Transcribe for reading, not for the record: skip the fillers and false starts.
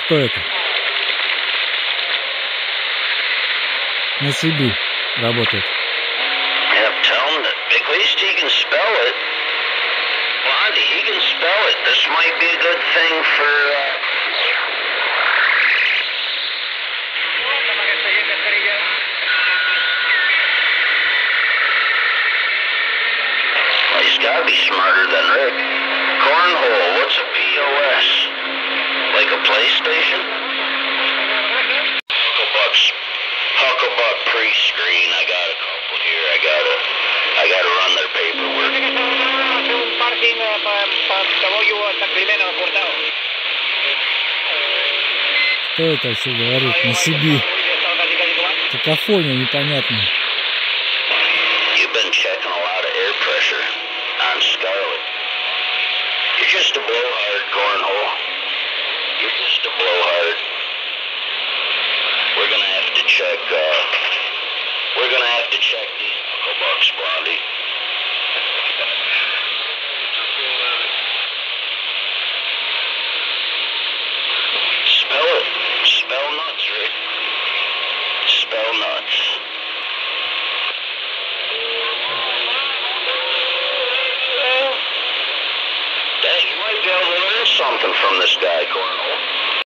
Кто это? На CB работает. Yep, tell him that at least he can spell it. Blondie, he can spell it. This might be a good thing for, Well, he's gotta be smarter than Rick. Cornhole, what's a POS? Like a PlayStation? Hucklebuck pre-screen. I got a couple here. I gotta run their paperwork. Кто это еще говорит? На CB. Какофония непонятная. You've been checking a lot of air pressure on Scarlet. You're just a blowhard, Cornhole. You're just a blowhard. We're gonna have to check, these Hucklebucks, Blondie. Spell it. Spell nuts, Rick. Spell nuts. Dang, you might be able to learn something from this guy, Cornhole.